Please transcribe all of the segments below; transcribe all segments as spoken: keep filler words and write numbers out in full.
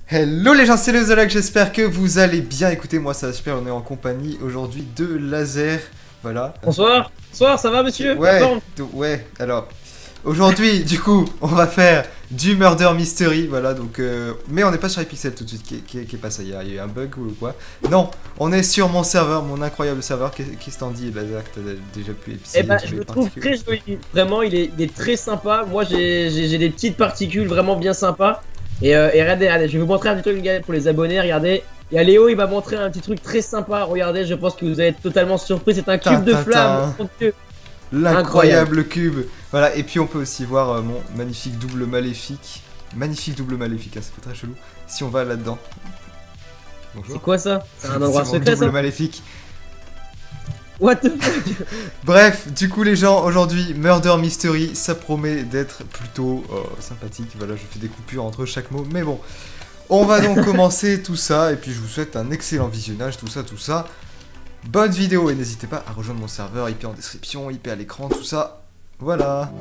Hello les gens, c'est le Zolak, j'espère que vous allez bien. Écoutez, moi ça va super, on est en compagnie aujourd'hui de Laser. Voilà. Bonsoir. Bonsoir, ça va monsieur? Ouais, ouais, alors... Aujourd'hui, du coup, on va faire du Murder Mystery, voilà, donc... Euh, mais on n'est pas sur les pixels tout de suite, qui, qui, qui est pas ça, il y, a, il y a eu un bug ou quoi? Non, on est sur mon serveur, mon incroyable serveur, qu'est-ce que t'en dis, Laser, que t'as déjà pu essayer? Eh ben, je le trouve très joli, vraiment, il est, il est très sympa. Moi, j'ai des petites particules vraiment bien sympas. Et, euh, et regardez, regardez, je vais vous montrer un petit truc, les gars, pour les abonnés, regardez. Il y a Léo, il va montrer un petit truc très sympa, regardez, je pense que vous allez être totalement surpris, c'est un cube de flamme. L'incroyable cube. Voilà, et puis on peut aussi voir euh, mon magnifique double maléfique. Magnifique double maléfique, hein, ça fait très chelou. Si on va là-dedans. C'est quoi ça? C'est un endroit secret, double ça? maléfique. What the fuck? Bref, du coup les gens, aujourd'hui, Murder Mystery, ça promet d'être plutôt euh, sympathique. Voilà, je fais des coupures entre chaque mot, mais bon. On va donc commencer tout ça, et puis je vous souhaite un excellent visionnage, tout ça, tout ça. Bonne vidéo, et n'hésitez pas à rejoindre mon serveur, I P en description, I P à l'écran, tout ça. Voilà.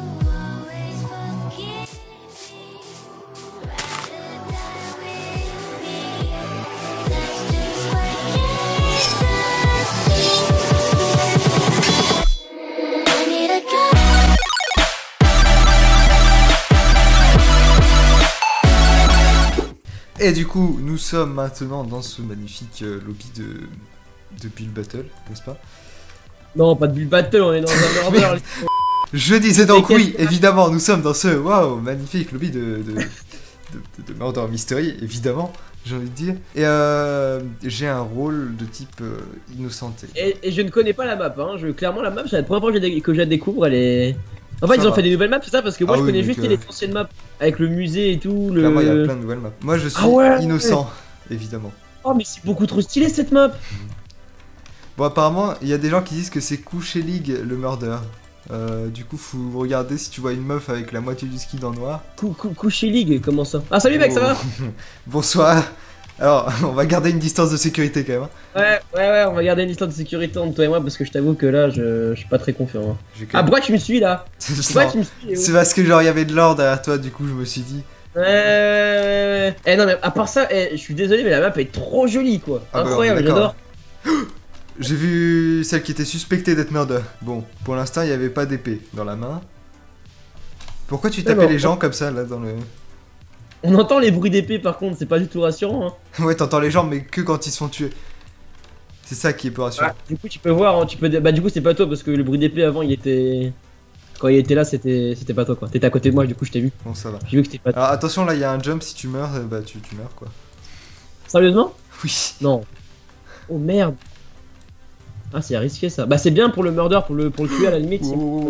Et du coup, nous sommes maintenant dans ce magnifique euh, lobby de, de Build Battle, n'est-ce pas? Non, pas de Build Battle, on est dans un murder. Je disais donc oui, évidemment, nous sommes dans ce waouh magnifique lobby de, de, de, de, de Murder Mystery, évidemment, j'ai envie de dire. Et euh, j'ai un rôle de type euh, innocenté. Et, et je ne connais pas la map, hein. Je, clairement la map, c'est la première fois que je, que je la découvre, elle est... En fait, ça ils ont va. fait des nouvelles maps, c'est ça? Parce que moi, ah je oui, connais juste euh... les anciennes maps, avec le musée et tout, le... Clairement, il y a plein de nouvelles maps. Moi, je suis ah ouais innocent, évidemment. Oh, mais c'est beaucoup trop stylé, cette map. Bon, apparemment, il y a des gens qui disent que c'est Couché League, le murder. Euh, du coup, faut regarder si tu vois une meuf avec la moitié du ski dans le noir. Cou cou Couché League, comment ça? Ah, salut, mec, oh. Ça va? Bonsoir. Alors, on va garder une distance de sécurité quand même. Hein. Ouais, ouais, ouais, on va garder une distance de sécurité entre toi et moi parce que je t'avoue que là, je, je suis pas très confiant. Hein. Ah, pourquoi tu me suis là? Pourquoi tu me suis? C'est parce que genre, il y avait de l'or derrière toi, du coup, je me suis dit. Ouais, ouais, ouais. Eh non, mais à part ça, eh, je suis désolé, mais la map est trop jolie quoi. Ah, incroyable, bah, j'adore. J'ai vu celle qui était suspectée d'être murder. Bon, pour l'instant, il n'y avait pas d'épée dans la main. Pourquoi tu tapais les gens comme ça là dans le. On entend les bruits d'épée par contre, c'est pas du tout rassurant. Hein. Ouais, t'entends les gens, mais que quand ils se font tuer. C'est ça qui est peu rassurant. Ah, du coup, tu peux voir, hein, tu peux... bah du coup, c'est pas toi parce que le bruit d'épée avant, il était. Quand il était là, c'était c'était pas toi quoi. T'étais à côté de moi, du coup, je t'ai vu. Bon, ça va. J'ai vu que c'était pas toi. Alors attention, là, il y a un jump, si tu meurs, bah tu, tu meurs quoi. Sérieusement? Oui. Non. Oh merde. Ah, c'est risqué ça. Bah, c'est bien pour le murder, pour le, pour le tuer à la limite.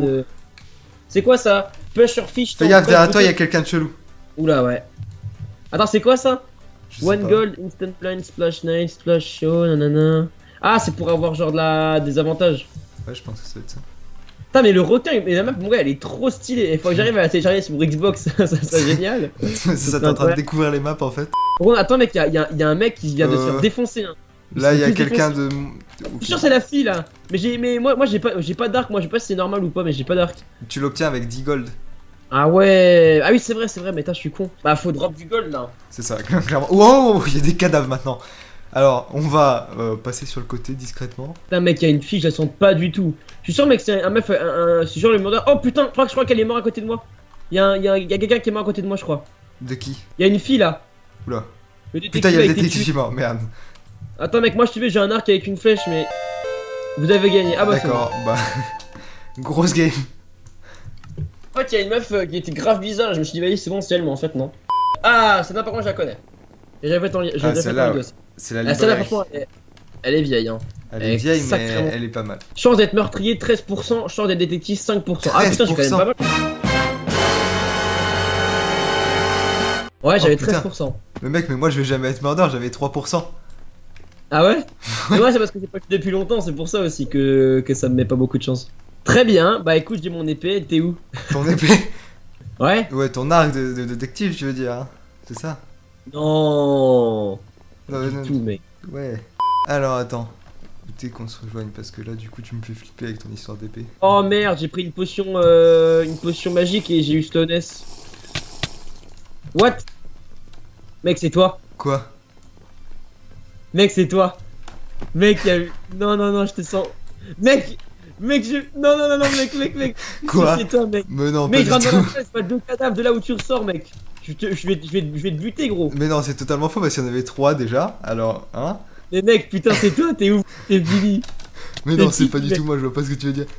C'est de... quoi ça? Pusher fish. Fais gaffe, derrière toi, il y a quelqu'un de chelou. Oula, ouais. Attends, c'est quoi ça? One gold, instant blind, splash night, splash show, nanana. Ah, c'est pour avoir genre de la... des avantages. Ouais, je pense que ça va être ça. Putain, mais le requin, mais la map, mon gars, elle est trop stylée. Il faut que j'arrive à la télécharger sur Xbox, ça serait génial. C'est ça, t'es en train de découvrir les maps en fait. Bon, attends, mec, il y, y, y a un mec qui vient de se faire défoncer. Hein. Là, il y a quelqu'un de. Je suis sûr, c'est la fille là. Mais j'ai, mais moi, moi, j'ai pas, j'ai pas d'arc. Moi, je sais pas si c'est normal ou pas, mais j'ai pas d'arc. Tu l'obtiens avec dix gold. Ah ouais. Ah oui, c'est vrai, c'est vrai. Mais t'as, je suis con. Bah, faut drop du gold là. C'est ça, clairement. Wow, il y a des cadavres maintenant. Alors, on va euh, passer sur le côté discrètement. Putain, mec, il y a une fille, je la sens pas du tout. Je suis sûr, mec, c'est un meuf, un, un, c'est genre le murder. Oh putain, je crois, je crois qu'elle est morte à côté de moi. Il y a, y a, y a quelqu'un qui est mort à côté de moi, je crois. De qui? Il y a une fille là. Oula. Putain, il y a le détective qui est mort, merde. Attends, mec, moi je te dis, j'ai un arc avec une flèche, mais. Vous avez gagné. Ah bah, d'accord, bah. Grosse game. En fait, il y a une meuf euh, qui était grave bizarre. Je me suis dit, vas-y, c'est bon, c'est elle, mais en fait, non. Ah, c'est n'importe quoi, je la connais. Et j'avais ton ah, celle-là, ouais. C'est la librairie. Ah, franchement, elle, elle est vieille, hein. Elle, elle est vieille, mais elle est pas mal. Chance d'être meurtrier, treize pour cent. Chance d'être détective, cinq pour cent. Ah putain, j'ai quand même pas mal. Ouais, j'avais oh, treize pour cent. Mais mec, mais moi je vais jamais être murder, j'avais trois pour cent. Ah ouais? Mais ouais, c'est parce que j'ai pas fait depuis longtemps, c'est pour ça aussi que, que ça me met pas beaucoup de chance. Très bien, bah écoute, j'ai mon épée, t'es où? Ton épée? Ouais? Ouais, ton arc de, de, de détective, tu veux dire, hein. C'est ça? Non. Non, non, non, tout, mec. Ouais. Alors attends. Écoutez qu'on se rejoigne parce que là du coup tu me fais flipper avec ton histoire d'épée. Oh merde, j'ai pris une potion euh, une potion magique et j'ai eu Stoness. What? Mec, c'est toi. Quoi? Mec, c'est toi. Mec, y a eu. Non, non, non, je te sens. Mec, mec, je. Non, non, non, non, mec, mec, mec. Quoi? C'est toi, mec. Mais non, Mec, je pas rentre du dans la tout. pièce, pas deux cadavres de là où tu ressors, mec. Je, te... je, vais... Je, vais... je vais te buter, gros. Mais non, c'est totalement faux parce qu'il y en avait trois déjà. Alors, hein? Mais mec, putain, c'est toi, t'es ouf. T'es Billy. Mais Mais non, c'est qui, pas du mec tout moi, je vois pas ce que tu veux dire.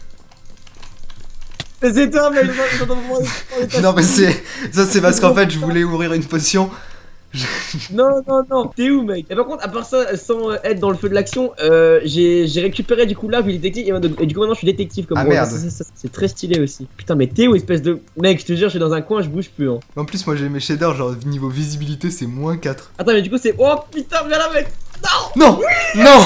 Mais c'est toi, mec. Je t'entends vraiment- Non, mais c'est. Ça, c'est parce qu'en fait, je voulais ouvrir une potion. Non, non, non, t'es où, mec? Et par contre, à part ça, sans être dans le feu de l'action, euh, j'ai j'ai récupéré du coup l'arbre du détective et, et du coup maintenant je suis détective comme Ah, moi. merde. Ça, ça, ça, c'est très stylé aussi. Putain, mais t'es où, espèce de. Mec, je te jure, je suis dans un coin, je bouge plus. Hein. En plus, moi j'ai mes shaders, genre niveau visibilité, c'est moins quatre. Attends, mais du coup, c'est. Oh putain, viens là, mec! Non! Non!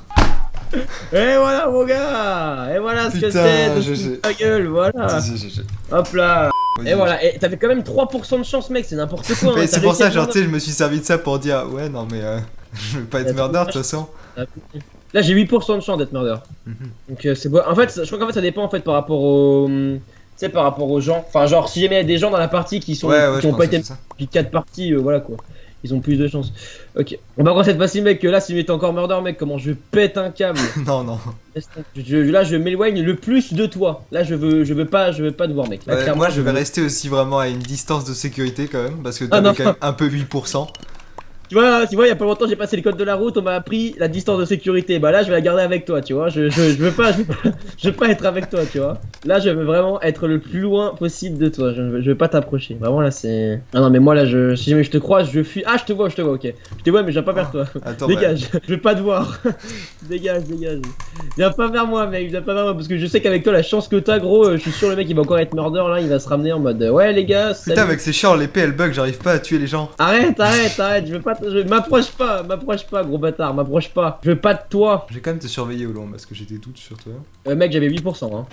Et voilà, mon gars! Et voilà ce que Putain, c'est de je se sais. foutre ta gueule, voilà! Si, si, si, si. Hop là! Vas-y, Et voilà, et t'avais quand même trois pour cent de chance, mec, c'est n'importe quoi. Mais hein, c'est t'as pour réussi ça, à genre, prendre- tu sais, je me suis servi de ça pour dire, ouais, non, mais euh, je veux pas être Attends, murder de toute façon. Là, j'ai huit pour cent de chance d'être murder. Mhm. Donc euh, c'est bon. En fait, je crois qu'en fait ça dépend en fait par rapport aux, tu sais, par rapport aux gens. Enfin, genre si jamais il y a des gens dans la partie qui sont Ouais, ouais, qui je ont pense pas que été c'est ça. depuis quatre parties, euh, voilà quoi. Ils ont plus de chance. Ok. On va voir cette fois-ci, mec. Que là, si m'était encore murder, mec, comment je pète un câble. Non, non. Laisse tomber. Je- là, je m'éloigne le plus de toi. Là, je veux, je veux pas, je veux pas te voir, mec. Là, Ouais, clairement, moi je vais veux- rester aussi vraiment à une distance de sécurité quand même, parce que Ah, t'avais non. quand même un peu huit pour cent. Tu vois, tu vois, il y a pas longtemps, j'ai passé le code de la route, on m'a appris la distance de sécurité. Bah là, je vais la garder avec toi, tu vois. Je, je, je veux pas, je veux pas, je veux pas être avec toi, tu vois. Là, je veux vraiment être le plus loin possible de toi. Je, veux- je veux pas t'approcher. Vraiment là, c'est. Ah non, mais moi là, je, si jamais je te croise, je fuis. Ah, je te vois, je te vois, ok. Je te vois, mais je viens pas vers toi. Attends, bah, Dégage, je veux pas te voir. Dégage, dégage. Viens pas vers moi, mec. Viens pas vers moi parce que je sais qu'avec toi, la chance que t'as, gros, euh, je suis sûr le mec il va encore être murder là. Il va se ramener en mode euh, ouais les gars. putain, salut. mec, c'est chiant, l'épée elle bug, j'arrive pas à tuer les gens. Arrête, arrête, arrête. Je veux pas. te- Je m'approche pas, m'approche pas, gros bâtard. M'approche pas. Je veux pas de toi. Je vais quand même te surveiller au long parce que j'étais tout sur toi. Euh, mec, j'avais huit pour cent. Hein.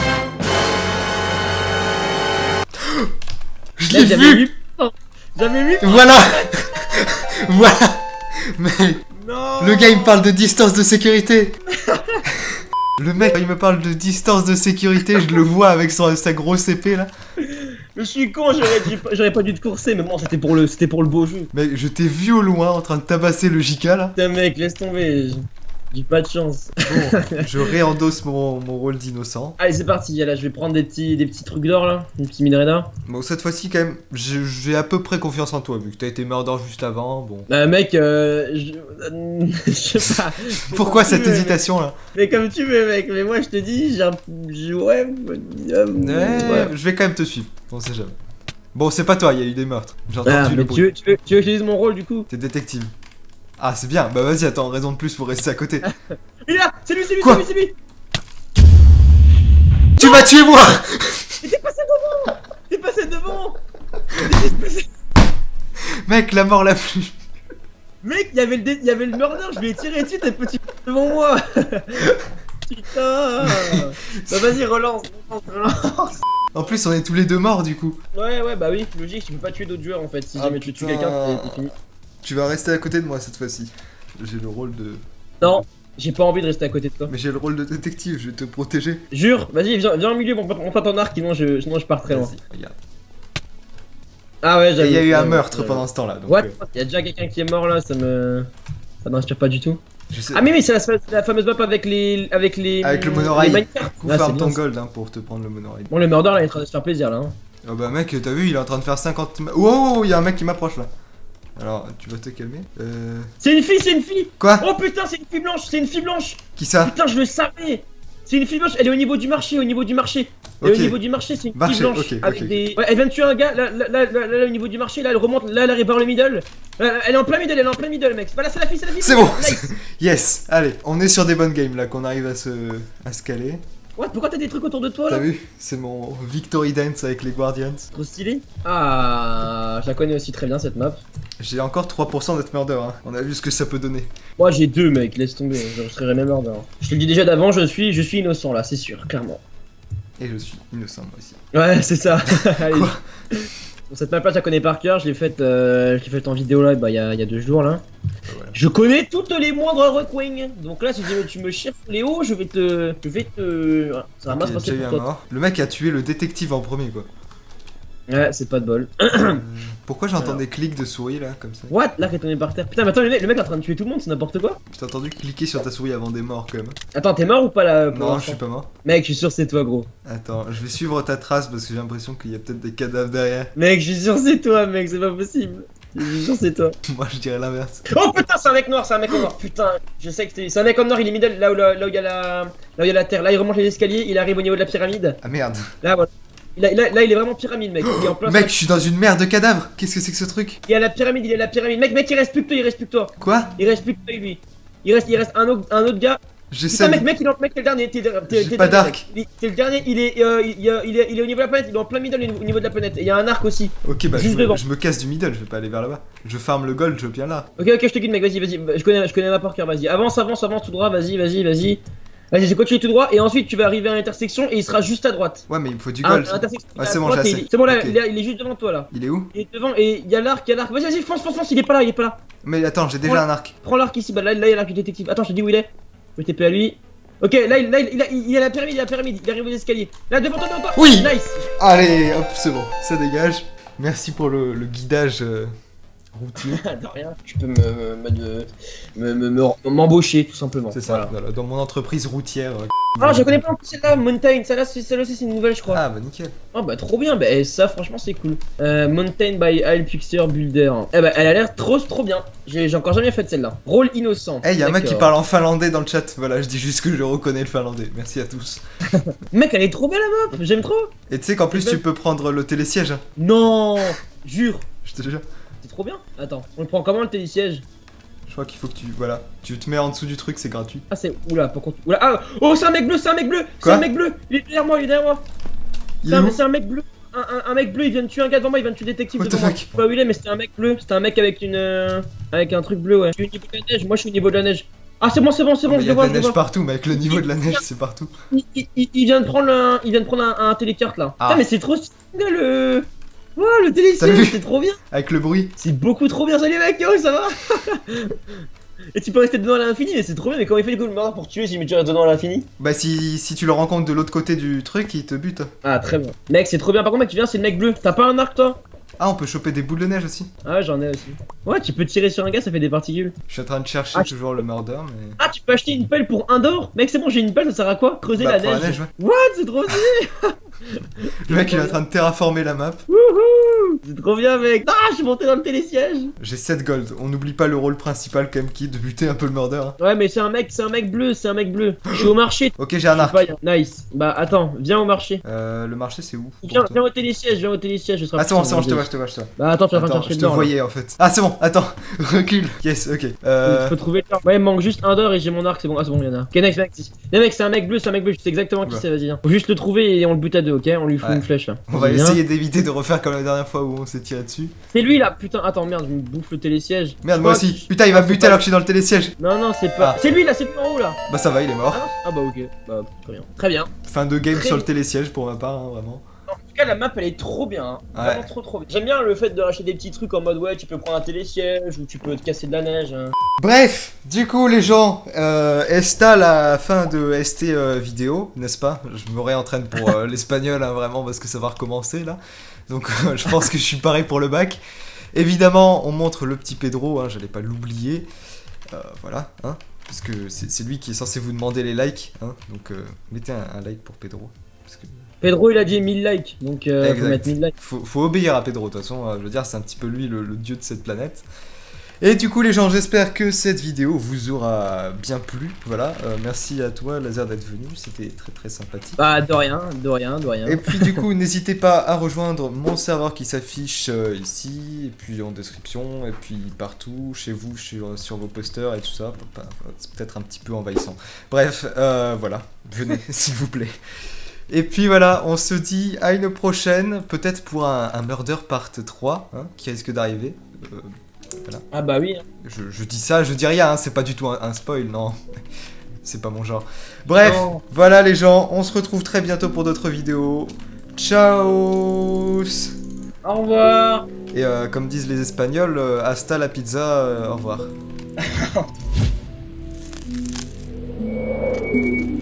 Je Là, l'ai j'avais vu! huit pour cent. J'avais huit. Voilà! Voilà! Mais Non. le gars il me parle de distance de sécurité! Le mec il me parle de distance de sécurité, je le vois avec son, sa grosse épée là. Je suis con, j'aurais dû- j'aurais pas dû te courser, mais bon, c'était pour le, c'était pour le beau jeu. Mec, je t'ai vu au loin en train de tabasser le J K là. Putain, mec, laisse tomber. J'ai pas de chance. Bon, je réendosse mon, mon rôle d'innocent. Allez, c'est parti. Là, je vais prendre des petits, des petits trucs d'or là, des petits minerais d'or. Bon, cette fois-ci, quand même, j'ai j'ai à peu près confiance en toi, vu que t'as été murder juste avant. Bon. Bah, mec, euh, je, je sais pas. Pourquoi Comme tu cette veux, hésitation là? Mais, mais comme tu veux, mec. Mais moi, je te dis, j'ai un, j'ai- ouais, euh, Ouais, ouais. je vais quand même te suivre, on sait jamais. Bon, c'est pas toi, il y a eu des meurtres. J'ai entendu Ah, le mais bruit. tu veux, tu veux, tu veux que je dise mon rôle du coup? T'es détective. Ah, c'est bien, bah vas-y, attends, raison de plus pour rester à côté. Il est là, c'est lui, c'est lui, Quoi c'est lui, c'est lui. Tu m'as tué moi! Mais t'es passé devant, t'es passé devant. Mec, la mort la plus. Mec, il y avait le, dé- il y avait le murder, je lui ai tiré dessus, t'es petit devant moi. Putain. Bah vas-y, relance, relance, relance. En plus, on est tous les deux morts du coup. Ouais, ouais, bah oui, logique, tu peux pas tuer d'autres joueurs en fait. Si Ah, jamais tu tues putain. quelqu'un, t'es- t'es fini. Tu vas rester à côté de moi cette fois-ci. J'ai le rôle de. Non, j'ai pas envie de rester à côté de toi. Mais j'ai le rôle de détective, je vais te protéger. Jure, vas-y, viens, viens au milieu, monte pas ton arc, sinon je, sinon je pars très loin. Vas-y, regarde. Ah ouais, Et j'avais. il y a eu un ouais, meurtre ouais. pendant ce temps-là. Donc, What? euh, Il y a déjà quelqu'un qui est mort là, ça me. Ça m'inspire pas du tout. je sais. Ah, mais oui, c'est la, c'est la fameuse map avec les. Avec les. Avec le monorail. les minecarts. Coup Ah, farm c'est ton bien, ça. gold hein, pour te prendre le monorail. Bon, le murder là, il est en train de se faire plaisir là. Hein. Oh bah mec, t'as vu, il est en train de faire cinquante... ma- Wow, il y a un mec qui m'approche là. Alors, tu vas te calmer. Euh... C'est une fille, c'est une fille! Quoi? Oh putain, c'est une fille blanche, c'est une fille blanche! Qui ça? Putain, je le savais! C'est une fille blanche, elle est au niveau du marché, au niveau du marché. Et Ok. au niveau du marché, c'est une Marché, fille blanche. ok, avec ok. des. Ouais, elle vient de tuer un gars, là, là, là, là, là, au niveau du marché, là, elle remonte, là, elle arrive par le middle. Là, elle est en plein middle, elle est en plein middle, mec. Voilà, c'est la fille, c'est la fille. C'est bon. Nice. Yes. Allez, on est sur des bonnes games là, qu'on arrive à se... à se caler. Ouais, pourquoi t'as des trucs autour de toi T'as là? vu? C'est mon Victory Dance avec les Guardians. Trop stylé. Ah, je la connais aussi très bien cette map. J'ai encore trois pour cent d'être murder, hein. On a vu ce que ça peut donner. Moi j'ai deux mec, laisse tomber, je serai jamais murder. Je te le dis déjà d'avant, je suis, je suis innocent là, c'est sûr, clairement. Et je suis innocent moi aussi. Ouais, c'est ça. Allez. Quoi? Bon, cette map là, je la connais par cœur, je l'ai faite euh, je l'ai faite en vidéo là, bah il y a, y a deux jours là. Ah, voilà. Je connais toutes les moindres recoins. Donc là, si jamais tu me cherches Léo, je vais te. Je vais te. Voilà, ça va Ok, mal se passer déjà eu pour un toi. mort. Le mec a tué le détective en premier quoi. Ouais, c'est pas de bol. Euh, Pourquoi j'entends Alors. des clics de souris là, comme ça? What? L'arc est tombé par terre. Putain, mais attends, le mec, le mec est en train de tuer tout le monde, c'est n'importe quoi. J'ai entendu cliquer sur ta souris avant des morts quand même. Attends, t'es mort ou pas là pour Non, je l'instant suis pas mort. Mec, je suis sûr que c'est toi, gros. Attends, je vais suivre ta trace parce que j'ai l'impression qu'il y a peut-être des cadavres derrière. Mec, je suis sûr que c'est toi, mec, c'est pas possible. Je suis sûr que c'est toi. Moi je dirais l'inverse. Oh putain, c'est un mec noir, c'est un mec en noir. Putain, je sais que c'est c'est un mec en noir, il est middle là où, là, là où il y a la là où il y a la terre. Là, il remonte les escaliers, il arrive au niveau de la pyramide. Ah merde. Là, voilà. Là, là, là, il est vraiment pyramide, mec. Il est en plein. Mec, je suis dans une mer de cadavres. Qu'est-ce que c'est que ce truc? Il y a la pyramide, il y a la pyramide. Mec, mec, il reste plus que toi, il reste plus que toi. Quoi? Il reste plus que toi, lui. Il reste, il reste un autre, un autre gars. J'essaie Putain, de... mec, mec, il est, en- mec, t'es le dernier. T'es, t'es, t'es, J'ai t'es pas le dernier, d'arc. mec. Il- T'es le dernier, il est, euh, il, il, il est, il est au niveau de la planète, il est en plein middle au niveau de la planète. Et il y a un arc aussi. Ok, bah je Juste me, devant. je me casse du middle, je vais pas aller vers là-bas. Je farm le gold, je viens là. Ok, ok, je te guide, mec, vas-y, vas-y. Je connais, je connais ma par cœur, vas-y. Avance, avance, avance tout droit, vas-y, vas-y, vas-y. Vas-y, j'ai continué tout droit et ensuite tu vas arriver à l'intersection et il sera juste à droite. Ouais, mais il me faut du À gold. l'intersection, Ouais, à c'est bon, droite, j'ai et assez. il est- C'est bon, là, Ok. il est- il est juste devant toi là. Il est où? Il est devant et il y a l'arc, il y a l'arc. Vas-y, vas-y, fonce, fonce, fonce, il est pas là, il est pas là. Mais attends, j'ai déjà un arc. Prends l'arc ici, bah là, là il y a l'arc du détective. Attends, je te dis où il est. Je vais T P à lui. Ok, là, il, là, il, il, a, il a la pyramide, il a la pyramide, il arrive aux escaliers. Là, devant toi, devant toi. Oui. Nice. Allez, hop, c'est bon, ça dégage. Merci pour le, le guidage euh, routier. De rien, tu peux me, me, me, me, me- m'embaucher tout simplement. C'est ça, Voilà. voilà, dans mon entreprise routière. euh, Ah, je connais pas en plus celle-là, Mountain. Celle-là, c'est- celle-là aussi, c'est une nouvelle, je crois. Ah bah nickel. Oh bah trop bien, bah eh, ça franchement c'est cool. Euh, Mountain by Isle Pixer Builder. Eh bah elle a l'air trop trop bien. J'ai j'ai encore jamais fait celle-là. Rôle innocent. Eh, hey, y'a un mec qui D'accord. parle en finlandais dans le chat. Voilà, je dis juste que je reconnais le finlandais. Merci à tous. Mec, elle est trop belle la map, j'aime trop. Et tu sais qu'en plus C'est tu peux prendre le télésiège. Hein. Non, jure, Je te jure. c'est trop bien. Attends, on le prend comment le télésiège? Je crois qu'il faut que tu. Voilà. Tu te mets en dessous du truc, c'est gratuit. Ah c'est oula, pour qu'on. Oula, ah oh c'est un mec bleu, c'est un mec bleu, c'est Quoi un mec bleu. Il est derrière moi, il est derrière moi. Il C'est est un, où? c'est un mec bleu. Un, un- un mec bleu, il vient de tuer un gars devant moi, il vient de tuer détective What the devant moi. fuck? Je sais pas où il est, mais c'était un mec bleu. C'était un mec avec une. euh, avec un truc bleu, ouais. Je suis au niveau de la neige, moi je suis au niveau de la neige. Ah c'est bon, c'est bon, c'est Oh, bon, mais je y a le de vois, la je le neige vois. partout, mec. Le niveau de la neige, c'est partout. Il, il- il- il vient de prendre un, il vient de prendre un, un télécarte là. Ah. Putain, mais c'est trop stylé le. Oh le T'as télésiège, vu c'est trop bien. Avec le bruit. C'est beaucoup trop bien. Salut mec, yo, ça va? Et tu peux rester dedans à l'infini, mais c'est trop bien. Mais comment il fait du coup le mordeur pour tuer si tu restes dedans à l'infini? Bah, si, si tu le rencontres de l'autre côté du truc, il te bute. Ah très bien. Mec, c'est trop bien. Par contre, mec, tu viens, c'est le mec bleu. T'as pas un arc toi? Ah, on peut choper des boules de neige aussi. Ah ouais, j'en ai aussi. Ouais, tu peux tirer sur un gars, ça fait des particules. Je suis en train de chercher Ah, je- toujours le murder, mais. Ah, tu peux acheter une pelle pour un d'or? Mec, c'est bon, j'ai une pelle, ça sert à quoi? Creuser Bah, la pour neige. la neige, ouais. What? C'est trop stylé. Le mec, il est en train de terraformer la map. Wouhou! C'est trop bien, mec. Ah, je suis monté dans le télésiège. J'ai sept gold. On n'oublie pas le rôle principal, quand même, qui est de buter un peu le murder. hein. Ouais, mais c'est un mec, c'est un mec bleu, c'est un mec bleu. Je suis au marché. Ok, j'ai un Je sais arc. pas, y a- Nice. Bah attends, viens au marché. Euh, le marché, c'est où pour Viens, toi viens au télésiège, viens au télésiège, je serai Ah, c'est bon, c'est bon, je te vois, je te vois, je te vois. Bah attends, tu es en train de Attends, chercher je le te d'or, là. voyais en fait. Ah, c'est bon, attends, recule. Yes, ok. Tu Euh. peux trouver le d'or. Ouais, il me manque juste un d'or et j'ai mon arc, c'est bon. Ah, c'est bon, il y en a. Ok, next, next. Les mec, c'est un mec bleu, c'est un mec bleu, je sais exactement qui Ouais. c'est, vas-y. Viens. Faut juste le trouver et on le bute à deux, ok? On lui fout Ouais. une flèche là. On va Viens. essayer d'éviter de refaire comme la dernière fois où on s'est tiré dessus. C'est lui là, putain, attends, merde, je me bouffe le télésiège. Merde, Je moi crois aussi. que- Putain, il va Ah, me c'est buter pas- alors que je suis dans le télésiège. Non, non, c'est pas. Ah. C'est lui là, c'est lui en haut là. Bah, ça va, il est Ah, mort. non, ah bah ok, bah très bien. Très bien. Fin de game Très sur le bien. télésiège pour ma part, hein, vraiment. En tout cas, la map elle est trop bien, hein. Ouais. Vraiment trop trop bien. J'aime bien le fait de racheter des petits trucs en mode ouais, tu peux prendre un télésiège ou tu peux te casser de la neige. hein. Bref, du coup, les gens, euh, Esta la fin de S T euh, vidéo, n'est-ce pas? Je me réentraîne pour euh, l'espagnol, hein, vraiment, parce que ça va recommencer là. Donc, euh, je pense que je suis pareil pour le bac. Évidemment, on montre le petit Pedro, hein, j'allais pas l'oublier. Euh, voilà, hein, parce que c'est c'est lui qui est censé vous demander les likes, hein, donc euh, mettez un, un like pour Pedro. Parce que Pedro il a dit mille likes, donc euh, faut Exact. mettre mille likes. faut, faut obéir à Pedro, de toute façon, euh, je veux dire, c'est un petit peu lui le, le dieu de cette planète. Et du coup, les gens, j'espère que cette vidéo vous aura bien plu. Voilà, euh, merci à toi, Laser, d'être venu, c'était très très sympathique. Bah de rien, de rien, de rien. Et puis du coup, n'hésitez pas à rejoindre mon serveur qui s'affiche euh, ici, et puis en description, et puis partout, chez vous, sur, sur vos posters et tout ça. Enfin, c'est peut-être un petit peu envahissant. Bref, euh, voilà, venez, s'il vous plaît. Et puis voilà, on se dit à une prochaine, peut-être pour un, un Murder Part trois, hein, qui risque d'arriver. Euh, voilà. Ah bah oui. hein. Je, je dis ça, je dis rien, hein, c'est pas du tout un, un spoil, non. C'est pas mon genre. Bref, Non. voilà les gens, on se retrouve très bientôt pour d'autres vidéos. Ciao. Au revoir. Et euh, comme disent les Espagnols, euh, hasta la pizza, euh, au revoir.